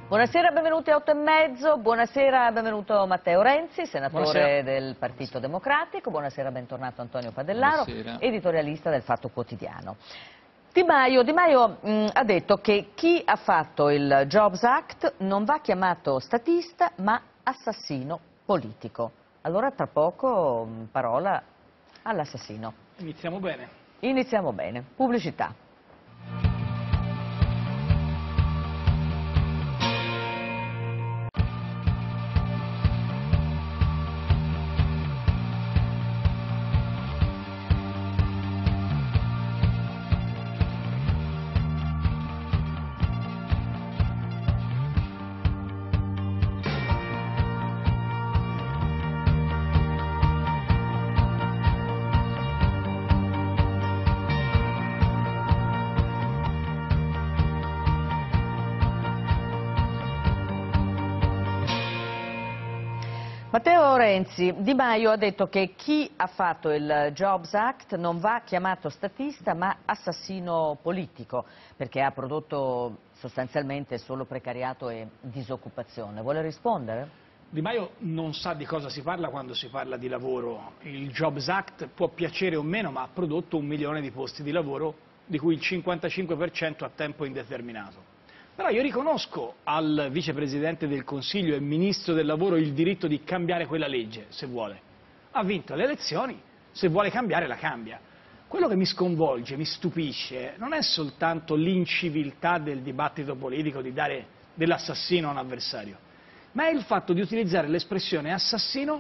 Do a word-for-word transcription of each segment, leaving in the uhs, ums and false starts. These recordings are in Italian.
Buonasera, benvenuti a otto e mezzo, buonasera, benvenuto Matteo Renzi, senatore buonasera. Del Partito Democratico, buonasera, bentornato Antonio Padellaro, buonasera. Editorialista del Fatto Quotidiano. Di Maio, Di Maio mh, ha detto che chi ha fatto il Jobs Act non va chiamato statista ma assassino politico. Allora tra poco mh, parola all'assassino. Iniziamo bene. Iniziamo bene. Pubblicità. Matteo Renzi, Di Maio ha detto che chi ha fatto il Jobs Act non va chiamato statista ma assassino politico, perché ha prodotto sostanzialmente solo precariato e disoccupazione. Vuole rispondere? Di Maio non sa di cosa si parla quando si parla di lavoro. Il Jobs Act può piacere o meno, ma ha prodotto un milione di posti di lavoro, di cui il cinquantacinque per cento a tempo indeterminato. Però io riconosco al vicepresidente del Consiglio e ministro del lavoro il diritto di cambiare quella legge, se vuole. Ha vinto le elezioni, se vuole cambiare la cambia. Quello che mi sconvolge, mi stupisce, non è soltanto l'inciviltà del dibattito politico di dare dell'assassino a un avversario, ma è il fatto di utilizzare l'espressione assassino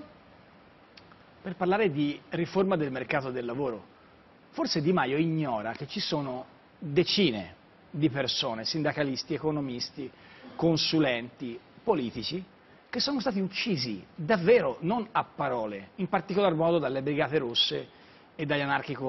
per parlare di riforma del mercato del lavoro. Forse Di Maio ignora che ci sono decine di persone, sindacalisti, economisti, consulenti, politici, che sono stati uccisi davvero, non a parole, in particolar modo dalle Brigate Rosse e dagli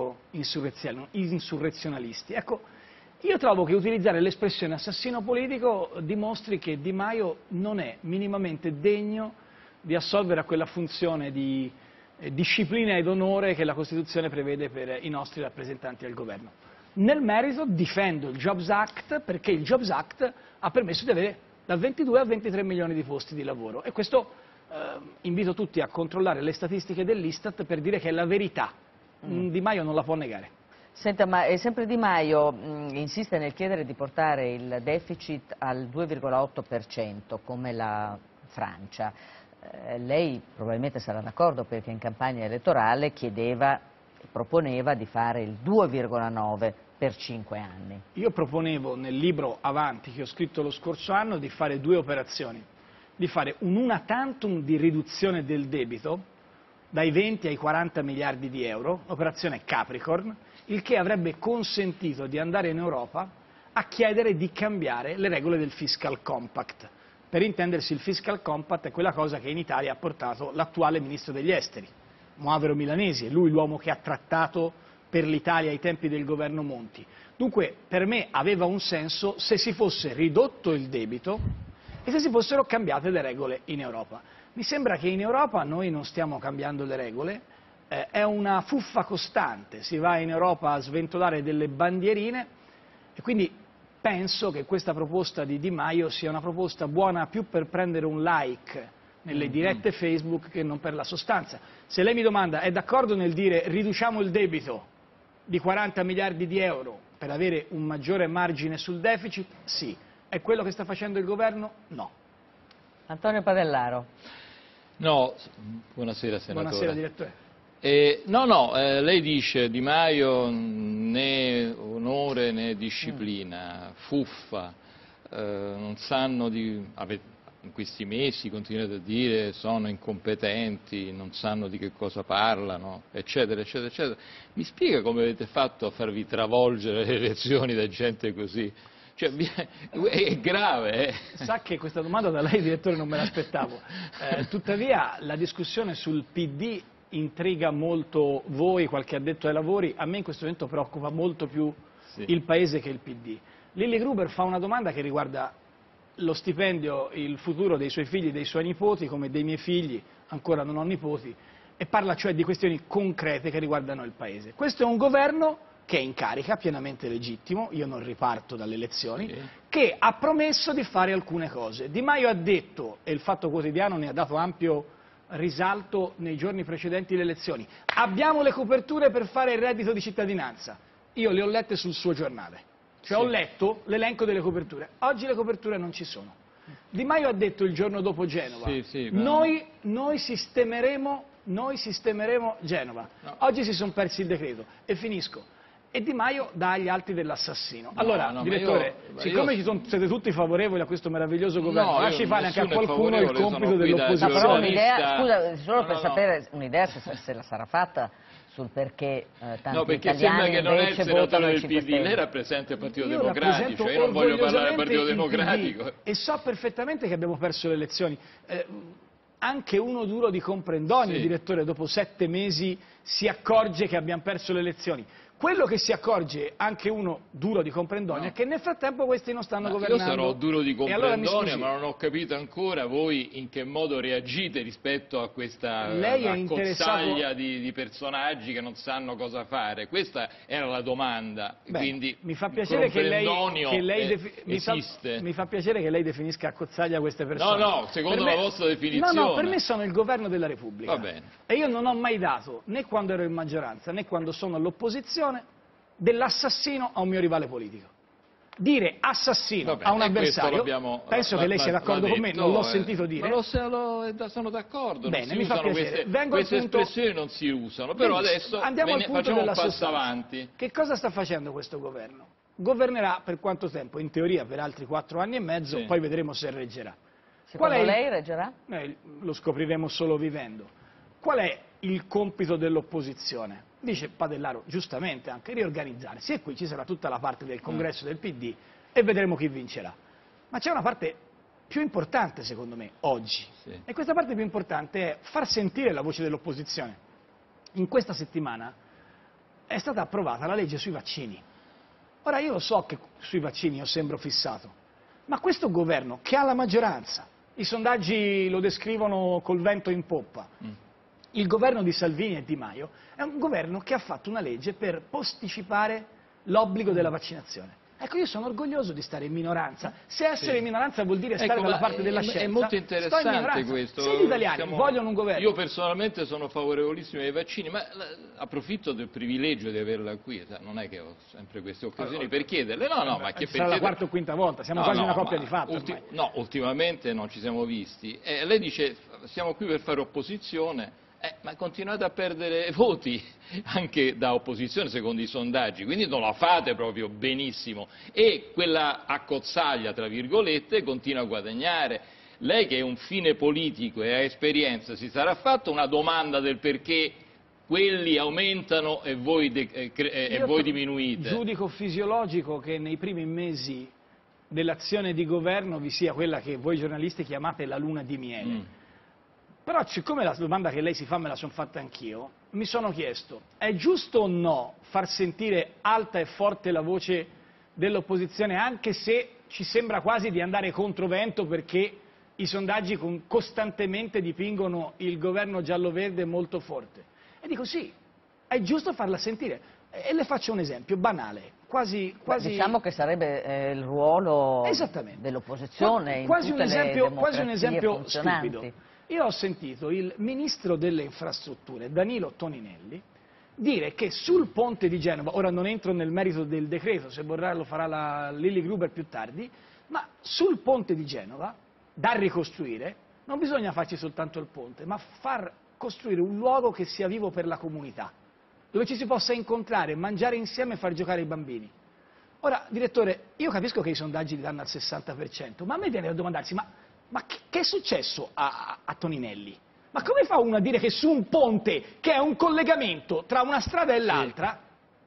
anarchico-insurrezionalisti. Ecco, io trovo che utilizzare l'espressione assassino politico dimostri che Di Maio non è minimamente degno di assolvere a quella funzione di eh, disciplina ed onore che la Costituzione prevede per i nostri rappresentanti al governo. Nel merito difendo il Jobs Act perché il Jobs Act ha permesso di avere da ventidue a ventitré milioni di posti di lavoro e questo eh, invito tutti a controllare le statistiche dell'Istat per dire che è la verità. Mm. Di Maio non la può negare. Senta, ma è sempre Di Maio mh, insiste nel chiedere di portare il deficit al due virgola otto per cento come la Francia. Eh, lei probabilmente sarà d'accordo perché in campagna elettorale chiedeva, proponeva di fare il due virgola nove per cinque anni. Io proponevo nel libro Avanti, che ho scritto lo scorso anno, di fare due operazioni, di fare un una tantum di riduzione del debito dai venti ai quaranta miliardi di euro, operazione Capricorn, il che avrebbe consentito di andare in Europa a chiedere di cambiare le regole del Fiscal Compact. Per intendersi, il Fiscal Compact è quella cosa che in Italia ha portato l'attuale ministro degli esteri, Moavero Milanesi, è lui l'uomo che ha trattato per l'Italia ai tempi del governo Monti. Dunque per me aveva un senso se si fosse ridotto il debito e se si fossero cambiate le regole in Europa. Mi sembra che in Europa noi non stiamo cambiando le regole, eh, è una fuffa costante, si va in Europa a sventolare delle bandierine e quindi penso che questa proposta di Di Maio sia una proposta buona più per prendere un like nelle dirette Facebook che non per la sostanza. Se lei mi domanda, è d'accordo nel dire riduciamo il debito di quaranta miliardi di euro per avere un maggiore margine sul deficit? Sì. È quello che sta facendo il governo? No. Antonio Padellaro. No, buonasera senatore. Buonasera direttore. Eh, no, no, eh, lei dice Di Maio né onore né disciplina, mm. fuffa, eh, non sanno di... Avete, in questi mesi continuate a dire sono incompetenti, non sanno di che cosa parlano, eccetera, eccetera, eccetera. Mi spiega come avete fatto a farvi travolgere le elezioni da gente così? Cioè, è grave. Eh? Sa che questa domanda da lei, direttore, non me l'aspettavo. Eh, tuttavia, la discussione sul P D intriga molto voi, qualche addetto ai lavori. A me in questo momento preoccupa molto più sì. il Paese che il P D. Lilli Gruber fa una domanda che riguarda lo stipendio, il futuro dei suoi figli, dei suoi nipoti, come dei miei figli, ancora non ho nipoti, e parla cioè di questioni concrete che riguardano il Paese. Questo è un governo che è in carica, pienamente legittimo, io non riparto dalle elezioni, sì. che ha promesso di fare alcune cose. Di Maio ha detto, e il Fatto Quotidiano ne ha dato ampio risalto nei giorni precedenti le elezioni, abbiamo le coperture per fare il reddito di cittadinanza. Io le ho lette sul suo giornale, cioè sì. ho letto l'elenco delle coperture. Oggi le coperture non ci sono. Di Maio ha detto il giorno dopo Genova, sì, sì, noi, noi sistemeremo, noi sistemeremo Genova. No. Oggi si sono persi il decreto. E finisco. E Di Maio dà agli altri dell'assassino. No, allora, no, direttore, io, siccome io... Sono, siete tutti favorevoli a questo meraviglioso governo, no, lasci fare anche a qualcuno il compito dell'opposizione. Scusa, solo no, per no, sapere un'idea se, se la sarà fatta sul perché eh, tanti no, perché italiani sembra che non è il senatore del P D, lei rappresenta il Partito io Democratico, cioè io non voglio parlare del Partito Democratico. E so perfettamente che abbiamo perso le elezioni. Eh, anche uno duro di comprendonio, sì. direttore, dopo sette mesi si accorge che abbiamo perso le elezioni. Quello che si accorge anche uno duro di comprendonio no. è che nel frattempo questi non stanno ma governando. Io sarò duro di comprendonio, allora ma non ho capito ancora voi in che modo reagite rispetto a questa Lei accozzaglia di, di personaggi che non sanno cosa fare. Questa era la domanda. Beh, Quindi mi fa piacere che lei, che lei è, mi, fa, mi fa piacere che lei definisca accozzaglia queste persone. No, no, secondo me, la vostra definizione. No, no, per me sono il governo della Repubblica. Va bene. E io non ho mai dato, né quando ero in maggioranza, né quando sono all'opposizione, dell'assassino a un mio rivale politico. Dire assassino bene, a un avversario, penso la, che lei sia d'accordo con me, non l'ho eh, sentito dire. Ma lo, lo, sono d'accordo, bene, mi fa piacere. Queste, queste punto... espressioni non si usano, però adesso andiamo ne, al punto facciamo della un passo sostanza. avanti. Che cosa sta facendo questo governo? Governerà per quanto tempo? In teoria per altri quattro anni e mezzo, sì. poi vedremo se reggerà. Secondo Qual è lei il... reggerà? Eh, lo scopriremo solo vivendo. Qual è il compito dell'opposizione? Dice Padellaro, giustamente anche, riorganizzarsi, e qui ci sarà tutta la parte del congresso del P D e vedremo chi vincerà. Ma c'è una parte più importante secondo me oggi, sì. e questa parte più importante è far sentire la voce dell'opposizione. In questa settimana è stata approvata la legge sui vaccini. Ora io lo so che sui vaccini io sembro fissato, ma questo governo che ha la maggioranza, i sondaggi lo descrivono col vento in poppa, mm. il governo di Salvini e Di Maio è un governo che ha fatto una legge per posticipare l'obbligo della vaccinazione. Ecco, io sono orgoglioso di stare in minoranza. Se essere sì. in minoranza vuol dire stare ecco, dalla parte della è, scienza, è molto interessante questo. Se gli italiani Siamo... vogliono un governo... Io personalmente sono favorevolissimo ai vaccini, ma approfitto del privilegio di averla qui. Non è che ho sempre queste occasioni allora, per chiederle. No, no, ma che sarà per la quarta o quinta volta, siamo no, quasi no, una coppia di fatto. Ulti... No, ultimamente non ci siamo visti. Eh, lei dice, siamo qui per fare opposizione. Eh, ma continuate a perdere voti anche da opposizione secondo i sondaggi, quindi non la fate proprio benissimo e quella accozzaglia tra virgolette continua a guadagnare. Lei che è un fine politico e ha esperienza si sarà fatto una domanda del perché quelli aumentano e voi, de, eh, e voi diminuite? Giudico fisiologico che nei primi mesi dell'azione di governo vi sia quella che voi giornalisti chiamate la luna di miele. Mm. Però siccome la domanda che lei si fa me la sono fatta anch'io, mi sono chiesto, è giusto o no far sentire alta e forte la voce dell'opposizione anche se ci sembra quasi di andare controvento perché i sondaggi con, costantemente dipingono il governo giallo-verde molto forte? E dico sì, è giusto farla sentire. E le faccio un esempio banale, quasi... quasi... Beh, diciamo che sarebbe eh, il ruolo dell'opposizione in tutte un esempio, le quasi un esempio funzionanti. stupido. Io ho sentito il ministro delle infrastrutture, Danilo Toninelli, dire che sul ponte di Genova, ora non entro nel merito del decreto, se vorrà lo farà la Lilli Gruber più tardi, ma sul ponte di Genova, da ricostruire, non bisogna farci soltanto il ponte, ma far costruire un luogo che sia vivo per la comunità, dove ci si possa incontrare, mangiare insieme e far giocare i bambini. Ora, direttore, io capisco che i sondaggi li danno al sessanta per cento, ma a me viene da domandarsi, ma... Ma che è successo a, a Toninelli? Ma come fa uno a dire che su un ponte, che è un collegamento tra una strada e l'altra,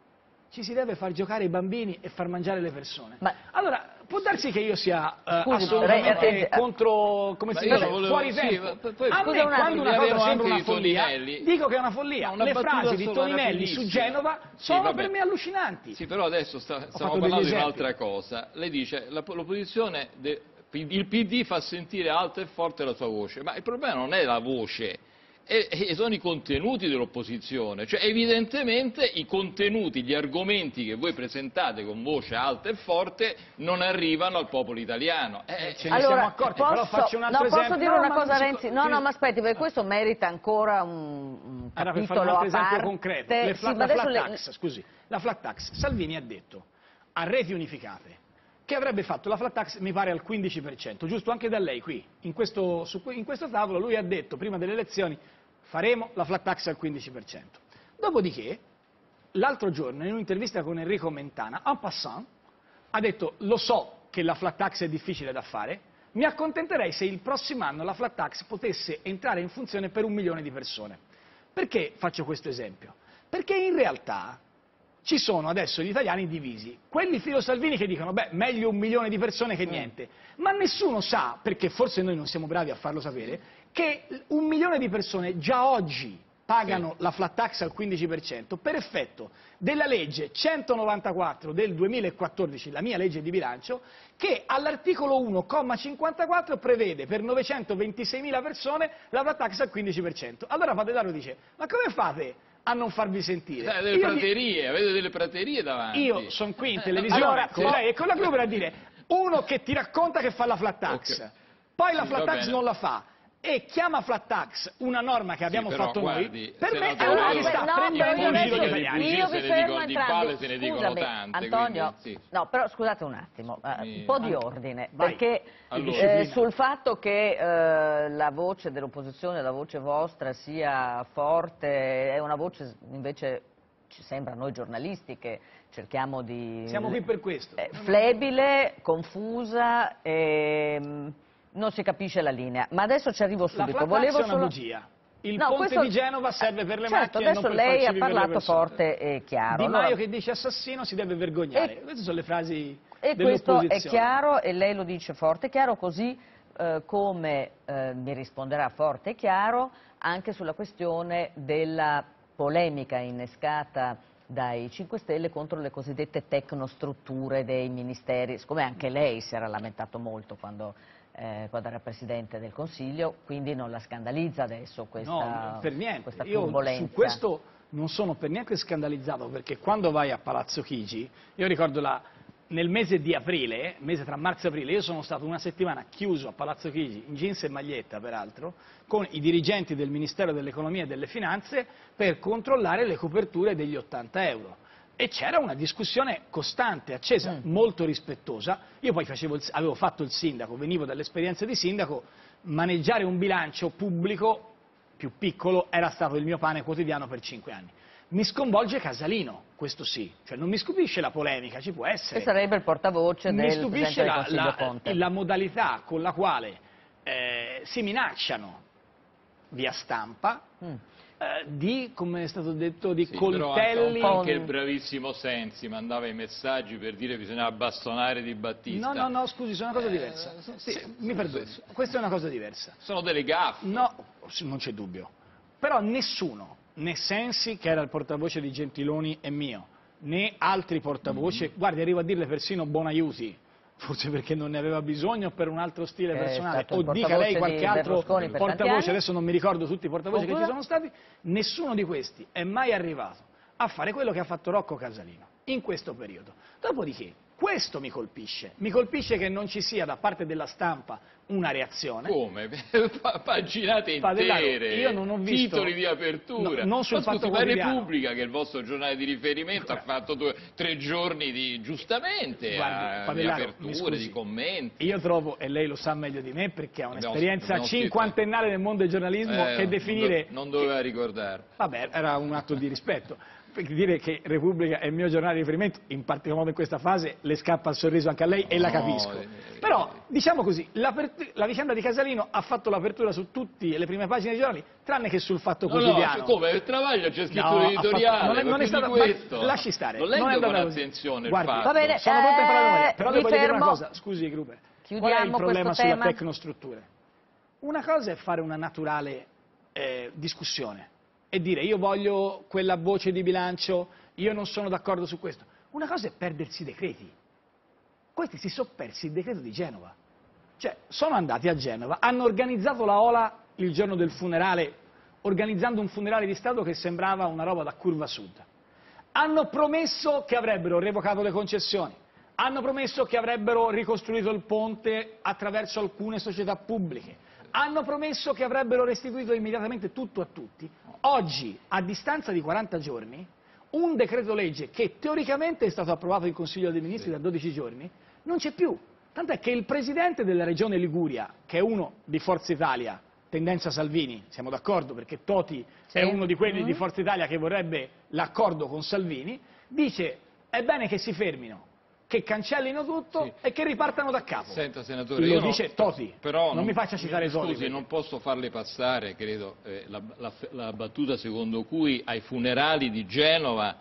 ci si deve far giocare i bambini e far mangiare le persone? Ma... Allora, può darsi che io sia uh, Scusi, assolutamente re, re, contro, come si dice, volevo, fuori tempo. Sì, poi, a me quando una cosa sembra una follia, dico che è una follia. No, una le frasi di Toninelli su Genova sono sì, per me allucinanti. Sì, però adesso sta, stiamo parlando di un'altra cosa. Lei dice, l'opposizione... il P D fa sentire alta e forte la sua voce, ma il problema non è la voce, e, e sono i contenuti dell'opposizione, cioè evidentemente i contenuti, gli argomenti che voi presentate con voce alta e forte non arrivano al popolo italiano. Eh, ce ne allora, siamo accorti, posso, però faccio un altro no, esempio. Posso dire no, una cosa, si... Renzi? No, no, ma aspetti, perché questo merita ancora un, un Era per capitolo fare un altro a esempio parte. concreto. Le fla, sì, la flat le... tax, scusi, la flat tax, Salvini ha detto a reti unificate che avrebbe fatto la flat tax, mi pare, al quindici per cento, giusto anche da lei qui, in questo, su, in questo tavolo lui ha detto prima delle elezioni faremo la flat tax al quindici per cento. Dopodiché, l'altro giorno, in un'intervista con Enrico Mentana, en passant, ha detto lo so che la flat tax è difficile da fare, mi accontenterei se il prossimo anno la flat tax potesse entrare in funzione per un milione di persone. Perché faccio questo esempio? Perché in realtà ci sono adesso gli italiani divisi, quelli filo Salvini che dicono beh meglio un milione di persone che niente, mm. ma nessuno sa, perché forse noi non siamo bravi a farlo sapere, che un milione di persone già oggi pagano sì. la flat tax al quindici per cento per effetto della legge centonovantaquattro del duemilaquattordici, la mia legge di bilancio, che all'articolo uno, comma cinquantaquattro prevede per novecentoventiseimila persone la flat tax al quindici per cento. Allora Padelaro dice, ma come fate a non farvi sentire? Eh, delle io praterie, vi... avete delle praterie davanti. Io sono qui in televisione allora, con lei e con la Gruber a dire, uno che ti racconta che fa la flat tax, okay. poi la sì, flat tax bene. non la fa, e chiama flat tax una norma che abbiamo sì, però, fatto guardi, noi, per me è una che sta no, prendendo in giro gli italiani. Io vi fermo entrambi, se ne dicono tante, Antonio, quindi, sì. no, però scusate un attimo, uh, un po' di ordine, Vai. perché allora. eh, sul fatto che uh, la voce dell'opposizione, la voce vostra sia forte, è una voce invece, ci sembra a noi giornalisti che cerchiamo di... Siamo qui per questo. Eh, flebile, confusa e... non si capisce la linea, ma adesso ci arrivo subito. La flat tax è una solo... bugia. Il no, ponte questo... di Genova serve per le certo, macchine, adesso non per lei ha farci parlato forte e chiaro. Di Maio allora... che dice assassino si deve vergognare. E... Queste sono le frasi e questo è chiaro e lei lo dice forte e chiaro, così eh, come eh, mi risponderà forte e chiaro anche sulla questione della polemica innescata dai cinque Stelle contro le cosiddette tecnostrutture dei ministeri, siccome anche lei si era lamentato molto quando, eh, quando era Presidente del Consiglio, quindi non la scandalizza adesso questa, no, per niente. questa Io turbolenza. Su questo non sono per niente scandalizzato, perché quando vai a Palazzo Chigi, io ricordo la, nel mese di aprile, mese tra marzo e aprile, io sono stato una settimana chiuso a Palazzo Chigi, in jeans e maglietta peraltro, con i dirigenti del Ministero dell'Economia e delle Finanze per controllare le coperture degli ottanta euro. E c'era una discussione costante, accesa, mm. molto rispettosa. Io poi facevo il, avevo fatto il sindaco, venivo dall'esperienza di sindaco, maneggiare un bilancio pubblico più piccolo era stato il mio pane quotidiano per cinque anni. Mi sconvolge Casalino, questo sì, cioè non mi stupisce la polemica, ci può essere. Che sarebbe il portavoce del Presidente del Consiglio Conte. Mi stupisce la, la modalità con la quale eh, si minacciano via stampa mm. eh, di, come è stato detto, di sì, coltelli. Però anche il bravissimo Sensi mandava i messaggi per dire che bisognava bastonare Di Battista. No, no, no, scusi, sono una cosa diversa. Eh, sì, sì, mi perdoni, questa è una cosa diversa. Sono delle gaffe. No, non c'è dubbio. Però nessuno, né Sensi, che era il portavoce di Gentiloni e mio, né altri portavoce, mm-hmm. guardi, arrivo a dirle persino Bonaiuti, forse perché non ne aveva bisogno per un altro stile personale, o dica lei qualche altro portavoce, adesso non mi ricordo tutti i portavoci che ci sono stati, nessuno di questi è mai arrivato a fare quello che ha fatto Rocco Casalino in questo periodo. Dopodiché, questo mi colpisce, mi colpisce che non ci sia da parte della stampa una reazione. Come? Paginate intere, io non ho visto, titoli di apertura. No, non sul Ma Fatto Quotidiano. Repubblica, che è il vostro giornale di riferimento, ha fatto due, tre giorni di, giustamente, Guardi, a, di aperture, di commenti. Io trovo, e lei lo sa meglio di me, perché ha un'esperienza cinquantennale nel mondo del giornalismo, eh, che definire... Non doveva ricordare. Vabbè, era un atto di rispetto. Per dire che Repubblica è il mio giornale di riferimento, in particolar modo in questa fase, le scappa il sorriso anche a lei e la capisco. No, eh, Però, diciamo così, la vicenda di Casalino ha fatto l'apertura su tutte le prime pagine dei giornali, tranne che sul Fatto no, Quotidiano. No, come? Il Travaglio c'è scritto no, un editoriale, fatto, non è, non è stata, questo. Lasci stare. Lo leggo non è con così. attenzione. Guardi, il fatto. Va bene, sono pronto a parlare con lei, però eh, devo fermo. dire una cosa, scusi Gruber, Chiudiamo qual è il problema sulla tema? tecnostrutture? Una cosa è fare una naturale eh, discussione e dire io voglio quella voce di bilancio, io non sono d'accordo su questo. Una cosa è perdersi i decreti. Questi si sono persi il decreto di Genova. Cioè, sono andati a Genova, hanno organizzato la ola il giorno del funerale, organizzando un funerale di Stato che sembrava una roba da curva sud. Hanno promesso che avrebbero revocato le concessioni, hanno promesso che avrebbero ricostruito il ponte attraverso alcune società pubbliche, hanno promesso che avrebbero restituito immediatamente tutto a tutti. Oggi, a distanza di quaranta giorni, un decreto legge che teoricamente è stato approvato in Consiglio dei Ministri da dodici giorni, non c'è più. Tant'è che il Presidente della Regione Liguria, che è uno di Forza Italia, tendenza Salvini, siamo d'accordo perché Toti sì. è uno di quelli mm. di Forza Italia che vorrebbe l'accordo con Salvini, dice è bene che si fermino, che cancellino tutto sì. e che ripartano da capo. Senta, senatore, lo io dice non, Toti, però non, non mi faccia citare mi, Toti. Scusi, perché... non posso farle passare, credo, eh, la, la, la battuta secondo cui ai funerali di Genova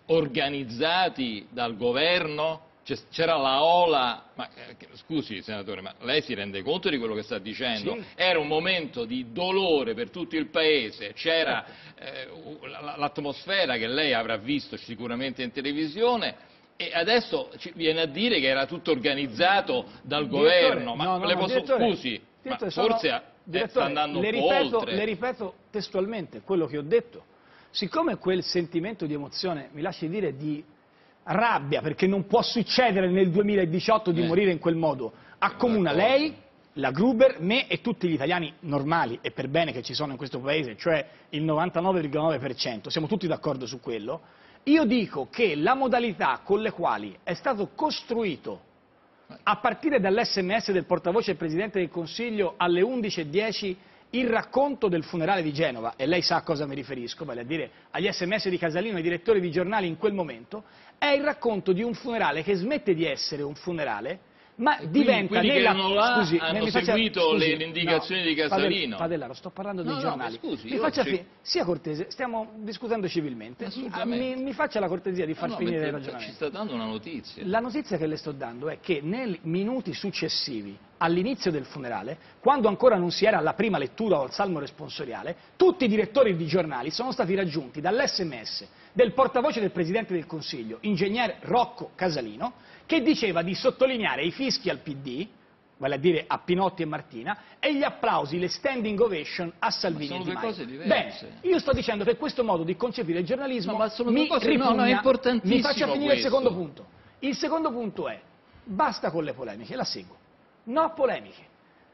organizzati dal governo c'era la ola, ma eh, scusi senatore, ma lei si rende conto di quello che sta dicendo? Sì. Era un momento di dolore per tutto il paese, c'era eh, l'atmosfera che lei avrà visto sicuramente in televisione e adesso ci viene a dire che era tutto organizzato dal direttore, governo, ma no, no, le posso, direttore, scusi, direttore, ma forse sono, eh, sta andando un po' ripeto, oltre. Le ripeto testualmente quello che ho detto, siccome quel sentimento di emozione, mi lasci dire, di rabbia, perché non può succedere nel duemiladiciotto di eh. morire in quel modo, accomuna lei, la Gruber, me e tutti gli italiani normali e per bene che ci sono in questo paese, cioè il novantanove virgola nove per cento, siamo tutti d'accordo su quello. Io dico che la modalità con le quali è stato costruito a partire dall'esse emme esse del portavoce del Presidente del Consiglio alle undici e dieci il racconto del funerale di Genova, e lei sa a cosa mi riferisco, vale a dire agli esse emme esse di Casalino, ai direttori di giornali in quel momento, è il racconto di un funerale che smette di essere un funerale, ma quindi, diventa quindi nella... che là, scusi, hanno mi faccia... seguito scusi, le, le indicazioni no, di Casalino. Padella, lo sto parlando dei no, giornali. No, scusi, mi faccia ci... fi... sia cortese, stiamo discutendo civilmente, mi, mi faccia la cortesia di far no, no, finire il ragionamento. Ci sta dando una notizia. La notizia che le sto dando è che nei minuti successivi all'inizio del funerale, quando ancora non si era alla prima lettura o al salmo responsoriale, tutti i direttori di giornali sono stati raggiunti dall'esse emme esse del portavoce del Presidente del Consiglio, ingegner Rocco Casalino, che diceva di sottolineare i fischi al P D, vale a dire a Pinotti e Martina, e gli applausi, le standing ovation a Salvini e Di Maio. Sono due cose diverse. Bene, io sto dicendo che questo modo di concepire il giornalismo no, ma sono mi cose... ripugna, no, no, è importantissimo mi faccia finire questo. il secondo punto. Il secondo punto è, basta con le polemiche, la seguo. No polemiche.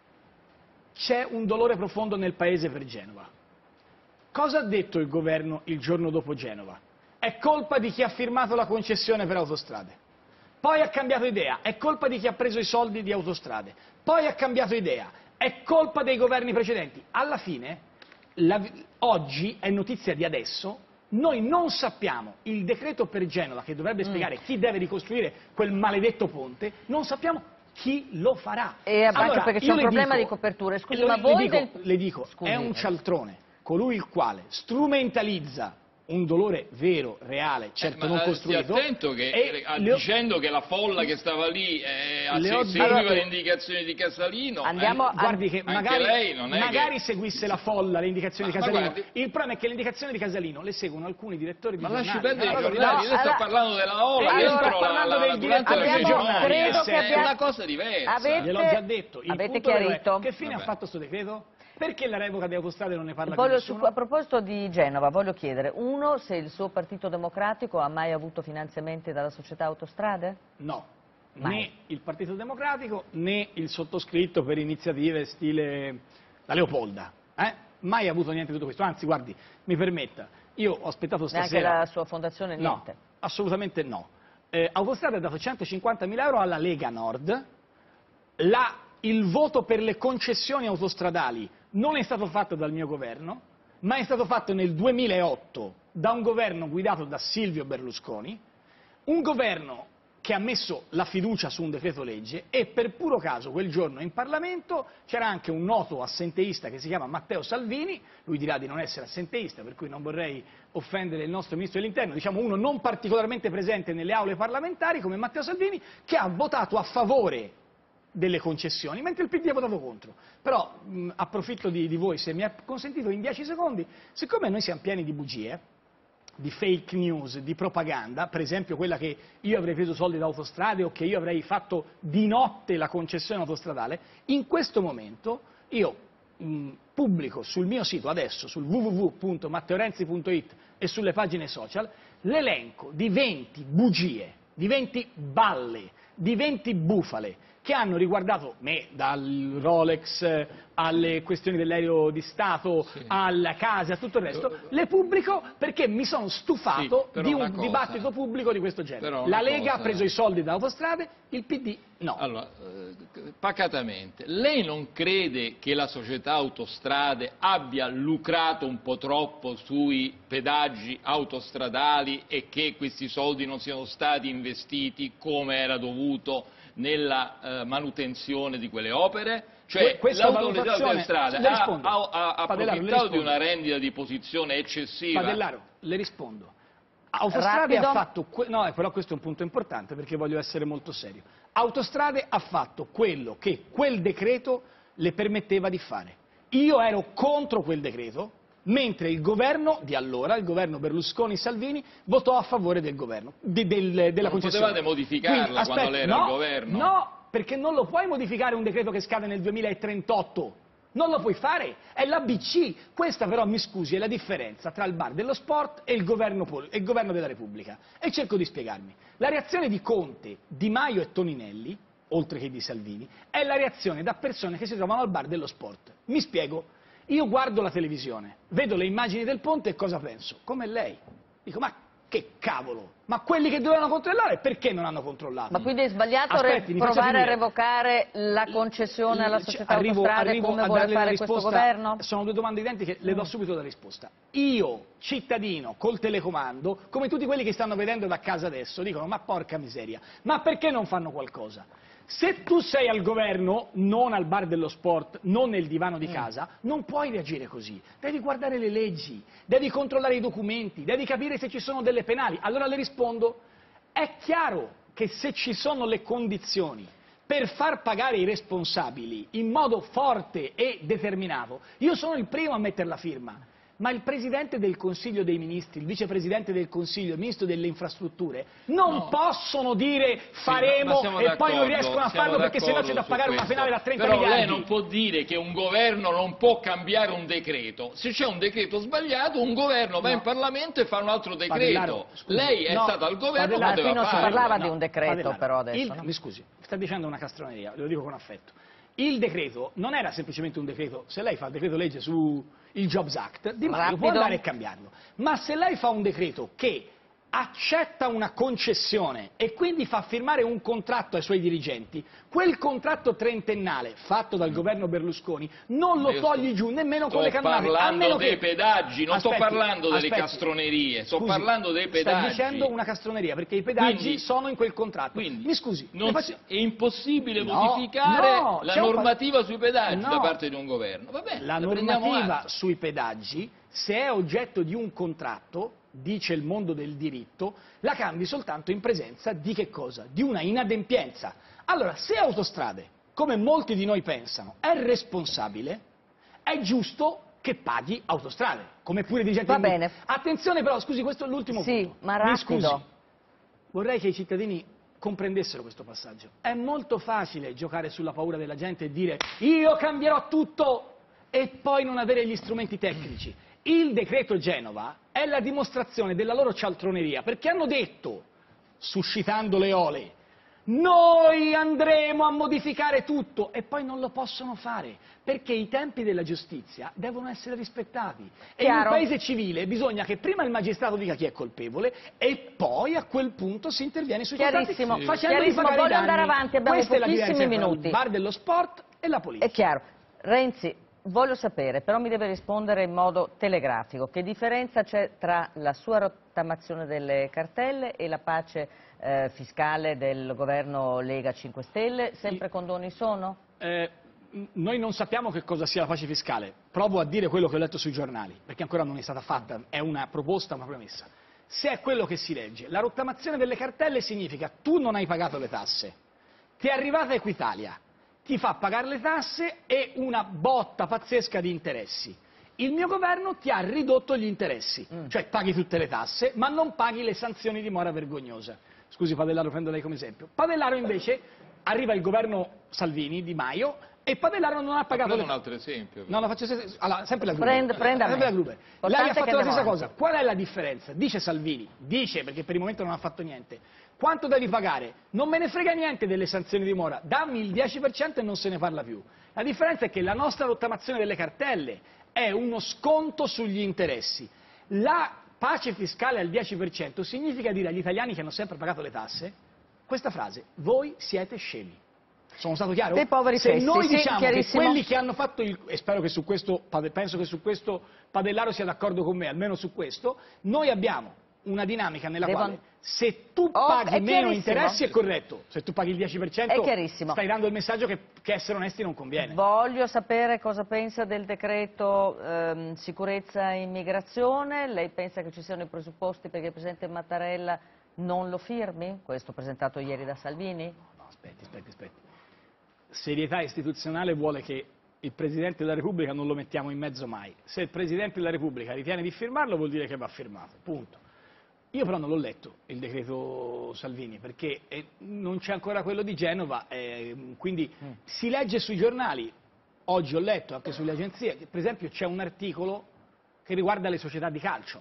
C'è un dolore profondo nel paese per Genova. Cosa ha detto il governo il giorno dopo Genova? È colpa di chi ha firmato la concessione per autostrade. Poi ha cambiato idea, è colpa di chi ha preso i soldi di autostrade. Poi ha cambiato idea, è colpa dei governi precedenti. Alla fine, la, oggi, è notizia di adesso, noi non sappiamo il decreto per Genova che dovrebbe mm. spiegare chi deve ricostruire quel maledetto ponte, non sappiamo chi lo farà. E anche allora, perché c'è un problema dico, di coperture. Scusi, ma voi... Le dico, del... le dico Scusi, è un cialtrone, colui il quale strumentalizza un dolore vero, reale, certo eh, non costruito. Stia attento che, e eh, dicendo che la folla che stava lì eh, seguiva le indicazioni di Casalino, andiamo, eh, guardi che magari, lei non è magari che... seguisse la folla le indicazioni ma, di Casalino. Guardi... Il problema è che le indicazioni di Casalino le seguono alcuni direttori di ma giornali. Ma lasci perdere no, i giornali, no, lei sta allora, parlando della ola, allora, dentro la, la, la, durante la giornali. Credo che è una cosa diversa. Avete, gliel'ho già detto. Il avete punto chiarito. È, che fine Vabbè. ha fatto questo decreto? Perché la revoca di autostrade non ne parla voglio, più nessuno? Su, a proposito di Genova, voglio chiedere, uno, se il suo Partito Democratico ha mai avuto finanziamenti dalla società Autostrade? No, mai. Né il Partito Democratico né il sottoscritto per iniziative stile la Leopolda. Eh? Mai avuto niente di tutto questo, anzi guardi, mi permetta, io ho aspettato stasera... Neanche la sua fondazione, niente? No, assolutamente no. Eh, Autostrade ha dato centocinquantamila euro alla Lega Nord, la, il voto per le concessioni autostradali non è stato fatto dal mio governo, ma è stato fatto nel duemilaotto da un governo guidato da Silvio Berlusconi, un governo che ha messo la fiducia su un decreto legge e per puro caso quel giorno in Parlamento c'era anche un noto assenteista che si chiama Matteo Salvini, lui dirà di non essere assenteista, per cui non vorrei offendere il nostro Ministro dell'Interno, diciamo uno non particolarmente presente nelle aule parlamentari come Matteo Salvini, che ha votato a favore delle concessioni, mentre il P D ha votato contro. Però mh, approfitto di, di voi, se mi ha consentito in dieci secondi, siccome noi siamo pieni di bugie, di fake news, di propaganda, per esempio quella che io avrei preso soldi da autostrade o che io avrei fatto di notte la concessione autostradale, in questo momento io mh, pubblico sul mio sito adesso, sul w w w punto matteorenzi punto it e sulle pagine social, l'elenco di venti bugie, di venti balle, di venti bufale che hanno riguardato me, dal Rolex alle questioni dell'aereo di Stato, sì, alla casa, a tutto il resto, le pubblico perché mi sono stufato sì, di un cosa, dibattito pubblico di questo genere. La Lega cosa... ha preso i soldi da autostrade, il P D no. Allora, eh, pacatamente, lei non crede che la società Autostrade abbia lucrato un po' troppo sui pedaggi autostradali e che questi soldi non siano stati investiti come era dovuto nella eh, manutenzione di quelle opere? Cioè l'autorità delle strade ha, ha, ha approfittato di una rendita di posizione eccessiva? Padellaro, le rispondo. Autostrade Rapido. ha fatto... No, però questo è un punto importante perché voglio essere molto serio. Autostrade ha fatto quello che quel decreto le permetteva di fare. Io ero contro quel decreto, mentre il governo di allora, il governo Berlusconi-Salvini, votò a favore del governo, de, del, della non concessione. Non potevate modificarla Quindi, aspetta, quando lei era no, al governo? No, perché non lo puoi modificare un decreto che scade nel duemilatrentotto. Non lo puoi fare, è l'A B C. Questa però, mi scusi, è la differenza tra il bar dello sport e il governo, e il governo della Repubblica. E cerco di spiegarmi. La reazione di Conte, Di Maio e Toninelli, oltre che di Salvini, è la reazione da persone che si trovano al bar dello sport. Mi spiego. Io guardo la televisione, vedo le immagini del ponte e cosa penso? Come lei. Dico, ma che cavolo? Ma quelli che dovevano controllare perché non hanno controllato? Ma quindi è sbagliato Aspetti, provare a revocare la concessione alla società arrivo, Autostrade arrivo come a vuole fare risposta, questo governo? Sono due domande identiche, le do subito la risposta. Io, cittadino, col telecomando, come tutti quelli che stanno vedendo da casa adesso, dicono, ma porca miseria, ma perché non fanno qualcosa? Se tu sei al governo, non al bar dello sport, non nel divano di casa, mm. non puoi reagire così. Devi guardare le leggi, devi controllare i documenti, devi capire se ci sono delle penali. Allora le rispondo, è chiaro che se ci sono le condizioni per far pagare i responsabili in modo forte e determinato, io sono il primo a mettere la firma. Ma il Presidente del Consiglio dei Ministri, il Vicepresidente del Consiglio, il Ministro delle Infrastrutture non no. possono dire faremo sì, e poi non riescono a farlo perché sennò c'è da pagare una penale da trenta Però miliardi. Però lei non può dire che un governo non può cambiare un decreto. Se c'è un decreto sbagliato, un governo va no. in Parlamento e fa un altro decreto. Scusi, lei è no, stato al governo, Padellaro, poteva qui non farlo. si parlava no, di un decreto Padellaro, però adesso. Il, no? Mi scusi, sta dicendo una castroneria, lo dico con affetto. Il decreto non era semplicemente un decreto, se lei fa il decreto legge sul Jobs Act, Di Maio può andare e cambiarlo, ma se lei fa un decreto che accetta una concessione e quindi fa firmare un contratto ai suoi dirigenti, quel contratto trentennale fatto dal governo Berlusconi non lo togli giù nemmeno con le cannate. Sto parlando dei che... pedaggi, non aspetti, sto parlando delle aspetti. castronerie, sto Scusi, parlando dei pedaggi. Sta dicendo una castroneria perché i pedaggi quindi, sono in quel contratto. Quindi, Mi scusi, non faccio... è impossibile no, modificare no, la normativa sui pedaggi no. da parte di un governo. Va bene, la normativa sui pedaggi, se è oggetto di un contratto, dice il mondo del diritto, la cambi soltanto in presenza di che cosa? Di una inadempienza. Allora, se Autostrade, come molti di noi pensano, è responsabile, è giusto che paghi Autostrade, come pure i dirigenti. Va bene. Attenzione però, scusi, questo è l'ultimo sì, punto. Ma rapido. Mi scusi, vorrei che i cittadini comprendessero questo passaggio. È molto facile giocare sulla paura della gente e dire io cambierò tutto e poi non avere gli strumenti tecnici. Il decreto Genova è la dimostrazione della loro cialtroneria, perché hanno detto, suscitando le ole, noi andremo a modificare tutto, e poi non lo possono fare, perché i tempi della giustizia devono essere rispettati. E in un paese civile bisogna che prima il magistrato dica chi è colpevole e poi a quel punto si interviene sui contratti, sì. facendo Chiarissimo, pagare voglio andare avanti, abbiamo Questa pochissimi è la minuti. Tra il bar dello sport e la politica. È chiaro. Renzi, voglio sapere, però mi deve rispondere in modo telegrafico, che differenza c'è tra la sua rottamazione delle cartelle e la pace eh, fiscale del governo Lega cinque Stelle? Sempre condoni sono? Eh, noi non sappiamo che cosa sia la pace fiscale, provo a dire quello che ho letto sui giornali, perché ancora non è stata fatta, è una proposta, una premessa. Se è quello che si legge, la rottamazione delle cartelle significa tu non hai pagato le tasse, ti è arrivata Equitalia, ti fa pagare le tasse e una botta pazzesca di interessi. Il mio governo ti ha ridotto gli interessi, mm. cioè paghi tutte le tasse, ma non paghi le sanzioni di mora vergognosa. Scusi Padellaro, prendo lei come esempio. Padellaro invece, arriva il governo Salvini, Di Maio, E Padellaro non ha pagato... Prendo un altro esempio. No, lo faccio allora, sempre la Gruber. Prenda, prenda sempre la Gruber. Lei ha fatto la stessa avanti. cosa. Qual è la differenza? Dice Salvini, dice perché per il momento non ha fatto niente. Quanto devi pagare? Non me ne frega niente delle sanzioni di Mora, dammi il dieci per cento e non se ne parla più. La differenza è che la nostra rottamazione delle cartelle è uno sconto sugli interessi. La pace fiscale al dieci per cento significa dire agli italiani che hanno sempre pagato le tasse questa frase: voi siete scemi. Sono stato chiaro? Dei poveri Se fessi, noi sì, diciamo che chiarissimo. quelli che hanno fatto il... e spero che su questo, penso che su questo Padellaro sia d'accordo con me, almeno su questo, noi abbiamo una dinamica nella Devo... quale se tu oh, paghi meno interessi è corretto, se tu paghi il dieci per cento stai dando il messaggio che, che essere onesti non conviene. Voglio sapere cosa pensa del decreto ehm, sicurezza e immigrazione. Lei pensa che ci siano i presupposti perché il Presidente Mattarella non lo firmi? Questo presentato ieri da Salvini? No, no, aspetti, aspetti, aspetti. Serietà istituzionale vuole che il Presidente della Repubblica non lo mettiamo in mezzo mai. Se il Presidente della Repubblica ritiene di firmarlo vuol dire che va firmato, punto. Io però non l'ho letto il decreto Salvini perché eh, non c'è ancora quello di Genova, eh, quindi mm. si legge sui giornali, oggi ho letto anche sulle agenzie, per esempio c'è un articolo che riguarda le società di calcio.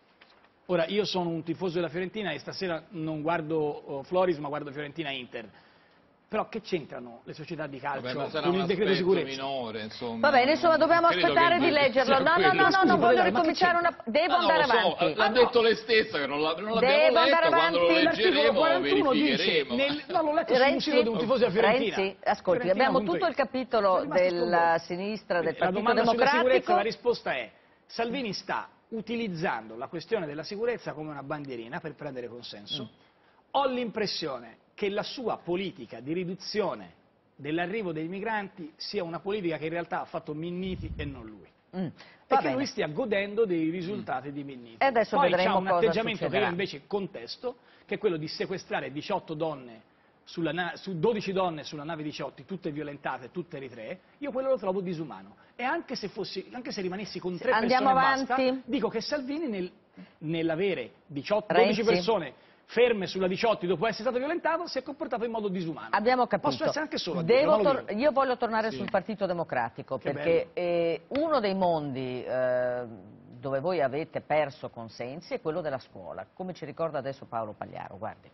Ora io sono un tifoso della Fiorentina e stasera non guardo oh, Floris ma guardo Fiorentina-Inter. Però che c'entrano le società di calcio Vabbè, con il decreto sicurezza? Minore, insomma. Va bene, insomma, dobbiamo aspettare di leggerlo. No, no, no, no, non voglio ricominciare una... Devo ah, andare no, so, avanti. L'ha detto lei stessa che non l'abbiamo Devo letto, quando lo leggeremo verificheremo. Dice, nel, no, l'ho letto sul sito di un tifoso della Fiorentina. Renzi, ascolti, Fiorentina abbiamo tutto il capitolo della sinistra, del Partito Democratico. La domanda sulla sicurezza, la risposta è: Salvini sta utilizzando la questione della sicurezza come una bandierina per prendere consenso. Mm. Ho l'impressione che la sua politica di riduzione dell'arrivo dei migranti sia una politica che in realtà ha fatto Minniti e non lui. Mm, e che bene. Lui stia godendo dei risultati mm. di Minniti. E adesso Poi vedremo c'ha un cosa atteggiamento succederà. che io invece contesto, che è quello di sequestrare diciotto donne, sulla su dodici donne sulla nave Diciotti, tutte violentate, tutte eritree. Io quello lo trovo disumano. E anche se, fossi, anche se rimanessi con tre Andiamo persone avanti. basta, dico che Salvini nel, nell'avere dodici persone ferme sulla Diciotti dopo essere stato violentato, si è comportato in modo disumano. Abbiamo capito. Posso essere anche solo a Devo dirlo, io voglio tornare sì. sul Partito Democratico, che perché eh, uno dei mondi eh, dove voi avete perso consensi è quello della scuola, come ci ricorda adesso Paolo Pagliaro, guardi.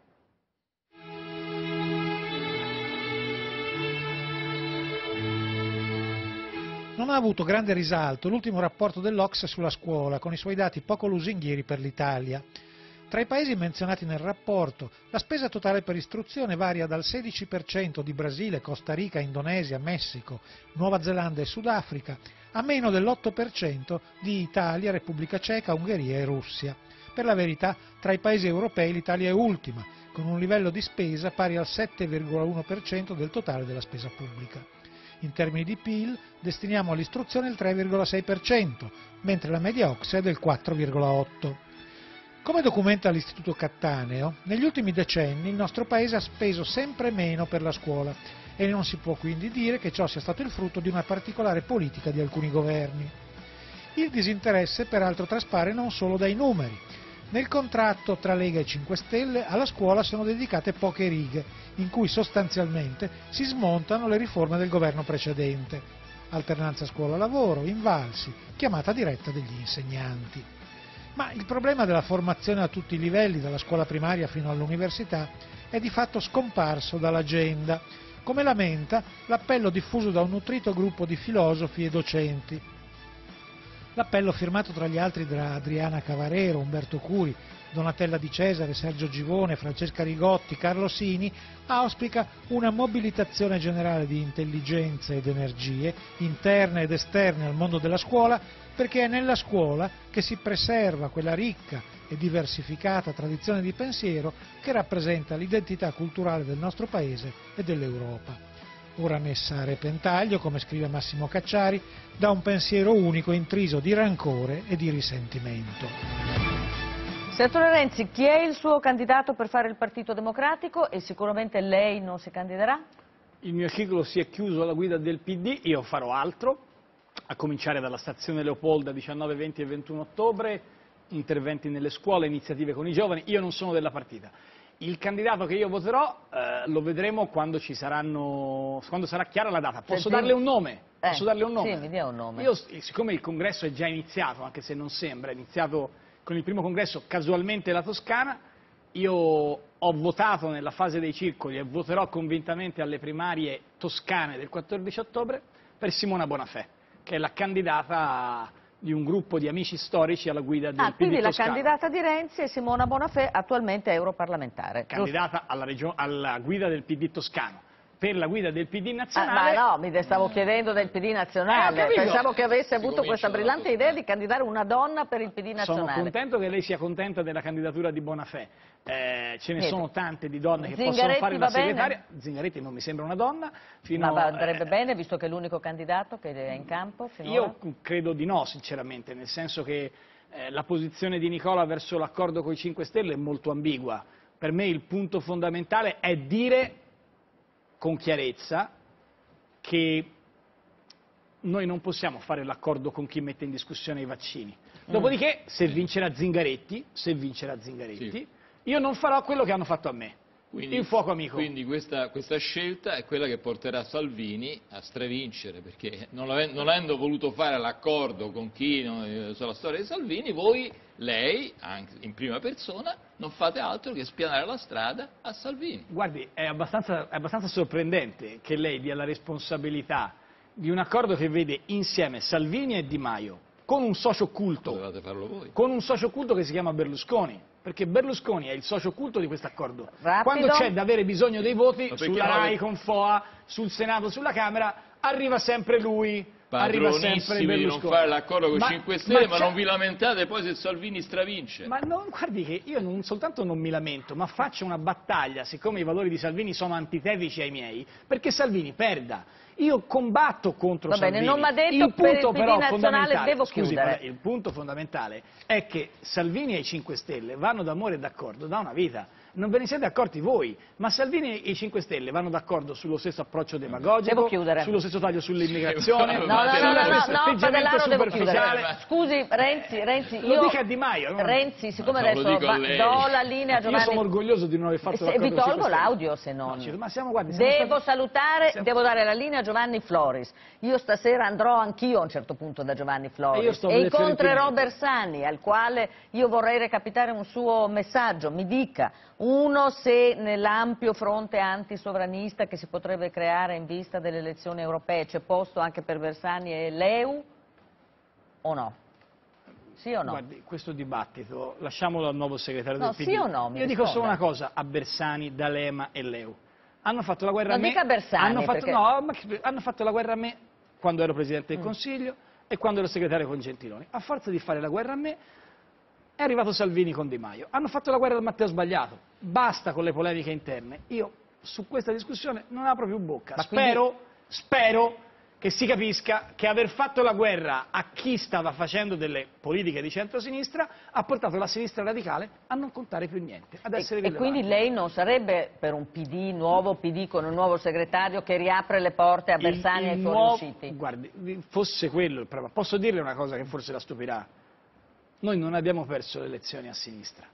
Non ha avuto grande risalto l'ultimo rapporto dell'O C S E sulla scuola, con i suoi dati poco lusinghieri per l'Italia. Tra i paesi menzionati nel rapporto, la spesa totale per istruzione varia dal sedici per cento di Brasile, Costa Rica, Indonesia, Messico, Nuova Zelanda e Sudafrica, a meno dell'otto per cento di Italia, Repubblica Ceca, Ungheria e Russia. Per la verità, tra i paesi europei l'Italia è ultima, con un livello di spesa pari al sette virgola uno per cento del totale della spesa pubblica. In termini di P I L destiniamo all'istruzione il tre virgola sei per cento, mentre la media O C S E è del quattro virgola otto per cento. Come documenta l'Istituto Cattaneo, negli ultimi decenni il nostro Paese ha speso sempre meno per la scuola e non si può quindi dire che ciò sia stato il frutto di una particolare politica di alcuni governi. Il disinteresse peraltro traspare non solo dai numeri. Nel contratto tra Lega e cinque Stelle alla scuola sono dedicate poche righe, in cui sostanzialmente si smontano le riforme del governo precedente. Alternanza scuola-lavoro, invalsi, chiamata diretta degli insegnanti. Ma il problema della formazione a tutti i livelli, dalla scuola primaria fino all'università, è di fatto scomparso dall'agenda, come lamenta l'appello diffuso da un nutrito gruppo di filosofi e docenti. L'appello, firmato tra gli altri da Adriana Cavarero, Umberto Curi, Donatella Di Cesare, Sergio Givone, Francesca Rigotti, Carlo Sini, auspica una mobilitazione generale di intelligenze ed energie, interne ed esterne al mondo della scuola, perché è nella scuola che si preserva quella ricca e diversificata tradizione di pensiero che rappresenta l'identità culturale del nostro Paese e dell'Europa. Ora messa a repentaglio, come scrive Massimo Cacciari, da un pensiero unico intriso di rancore e di risentimento. Senatore Renzi, chi è il suo candidato per fare il Partito Democratico e sicuramente lei non si candiderà? Il mio ciclo si è chiuso alla guida del P D, io farò altro, a cominciare dalla stazione Leopolda diciannove, venti e ventuno ottobre, interventi nelle scuole, iniziative con i giovani, io non sono della partita. il candidato che io voterò eh, lo vedremo quando ci saranno, quando sarà chiara la data. Posso Senti, darle un nome? Eh, Posso darle un nome? Sì, mi dia un nome. Io, siccome il congresso è già iniziato, anche se non sembra, è iniziato con il primo congresso casualmente la Toscana, io ho votato nella fase dei circoli e voterò convintamente alle primarie toscane del quattordici ottobre per Simona Bonafè, che è la candidata di un gruppo di amici storici alla guida del ah, P D quindi la toscano. candidata di Renzi è Simona Bonafè, attualmente europarlamentare. Candidata alla, alla guida del P D toscano. Per la guida del P D Ah, nazionale... ma no, mi stavo chiedendo del P D nazionale, Eh, pensavo che avesse Si avuto questa comincia brillante idea di candidare una donna per il P D nazionale. Sono contento che lei sia contenta della candidatura di Bonafè, eh, ce ne Niente. sono tante di donne che Zingaretti possono fare la va bene? segretaria, Zingaretti non mi sembra una donna, fino Ma a- andrebbe eh, bene, visto che è l'unico candidato che è in campo finora? Io credo di no, sinceramente, nel senso che eh, la posizione di Nicola verso l'accordo con i cinque Stelle è molto ambigua. Per me il punto fondamentale è dire con chiarezza che noi non possiamo fare l'accordo con chi mette in discussione i vaccini. Dopodiché, se vincerà Zingaretti, se vincerà Zingaretti, Sì. io non farò quello che hanno fatto a me. Quindi, il fuoco amico. Quindi questa, questa scelta è quella che porterà Salvini a stravincere, perché non, ave- non avendo voluto fare l'accordo con chi non, eh, sulla storia di Salvini, voi, lei, anche in prima persona, non fate altro che spianare la strada a Salvini. Guardi, è abbastanza, è abbastanza sorprendente che lei dia la responsabilità di un accordo che vede insieme Salvini e Di Maio, con un socio occulto, Dovevate farlo voi. con un socio occulto che si chiama Berlusconi, perché Berlusconi è il socio occulto di questo accordo. Rapido. Quando c'è da avere bisogno dei voti, Ma perché sulla no, RAI che- con Foa, sul Senato, sulla Camera, arriva sempre lui, arriva sempre Padronissimi di non Berlusconi. fare l'accordo con i Ma- cinque Stelle, ma, c'è- non vi lamentate poi se Salvini stravince. Ma non, guardi che io non soltanto non mi lamento, ma faccio una battaglia, siccome i valori di Salvini sono antitetici ai miei, perché Salvini perda. Io combatto contro Va bene, Salvini. non m'ha detto il per il punto P D però nazionale fondamentale, devo scusi, chiudere. il punto fondamentale è che Salvini e i cinque Stelle vanno d'amore e d'accordo da una vita. Non ve ne siete accorti voi, ma Salvini e i cinque Stelle vanno d'accordo sullo stesso approccio Devo demagogico, chiudere. sullo stesso taglio sull'immigrazione, No, No, no, no, sullo no, stesso no, no, atteggiamento Padellaro devo chiudere. superficiale. Scusi, Renzi, Renzi, Lo io... dica a Di Maio. non- Renzi, siccome Ma lo adesso dico a va- lei. do la linea a Io Giovanni... sono orgoglioso di non aver fatto Se- l'accordo vi con i cinque tolgo Stelle. l'audio, se non... No, ci- ma siamo, guardi, siamo Devo stati- salutare, siamo- devo dare la linea a Giovanni Floris. Io stasera andrò anch'io a un certo punto da Giovanni E io Floris sto e alle incontrerò Fiorentine. Bersani, al quale io vorrei recapitare un suo messaggio. Mi dica, uno, se nell'ampio fronte antisovranista che si potrebbe creare in vista delle elezioni europee c'è posto anche per Bersani e l'E U o no? Sì o no? Guardi, questo dibattito lasciamolo al nuovo segretario No, del P D. sì o no? Mi Io dico solo risponda. una cosa a Bersani, D'Alema e L'E U. Hanno fatto la guerra Non a me. dica Bersani, hanno fatto, perché- no, ma che- hanno fatto la guerra a me quando ero Presidente del Mm. Consiglio e quando ero segretario con Gentiloni. A forza di fare la guerra a me è arrivato Salvini con Di Maio. Hanno fatto la guerra al Matteo sbagliato. Basta con le polemiche interne. Io su questa discussione non apro più bocca. Ma quindi- Spero, spero che si capisca che aver fatto la guerra a chi stava facendo delle politiche di centrosinistra ha portato la sinistra radicale a non contare più niente, ad essere E, e rilevante. quindi lei non sarebbe per un P D, nuovo P D con un nuovo segretario che riapre le porte a Il- Bersani e il ai nuovo- fuoriusciti? Guardi, fosse quello il problema. Posso dirle una cosa che forse la stupirà? Noi non abbiamo perso le elezioni a sinistra.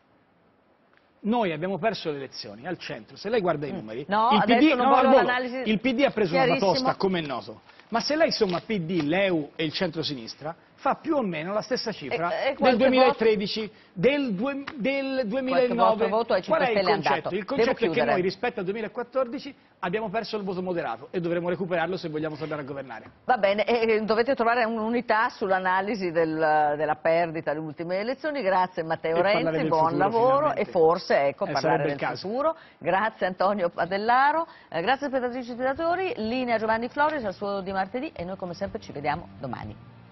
Noi abbiamo perso le elezioni al centro. Se lei guarda i numeri, No, il, P D, adesso non no, al voglio volo, l'analisi il P D ha preso una chiarissimo. batosta, come è noto. Ma se lei somma P D, l'E U e il centrosinistra, fa più o meno la stessa cifra E- e del qualche duemilatredici, del, due- del duemilanove. vostro voto ai Qual cinque è il Stelle è concetto? andato. Il concetto Devo è che chiudere. noi rispetto al duemilaquattordici abbiamo perso il voto moderato e dovremo recuperarlo se vogliamo tornare a governare. Va bene, e dovete trovare un'unità sull'analisi del- della perdita delle ultime elezioni. Grazie Matteo E parlare Renzi, del buon futuro, lavoro finalmente. e forse ecco Eh, parlare sarebbe del il caso. futuro. Grazie Antonio Padellaro, eh, grazie spettatrici e spettatori, linea Giovanni Floris al suo di martedì e noi come sempre ci vediamo domani.